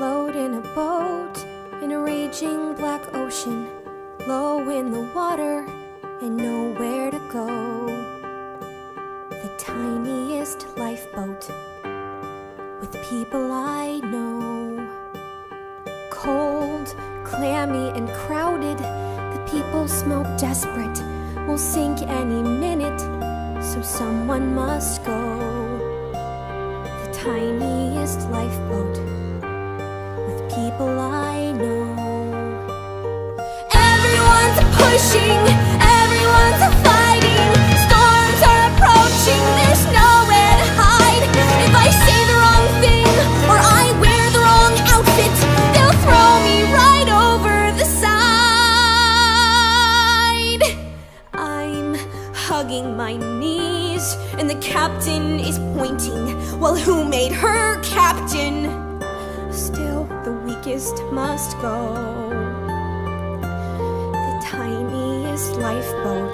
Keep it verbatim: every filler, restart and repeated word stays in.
float in a boat in a raging black ocean, low in the water and nowhere to go. The tiniest lifeboat with people I know. Cold, clammy and crowded, the people smell desperate, will sink any minute, so someone must go. The tiniest lifeboat with people I know. Everyone's pushing, everyone's fighting, storms are approaching, there's nowhere to hide. If I say the wrong thing or I wear the wrong outfit, they'll throw me right over the side. I'm hugging my knees and the captain is pointing. Well, who made her captain? Still, the weakest must go. The tiniest lifeboat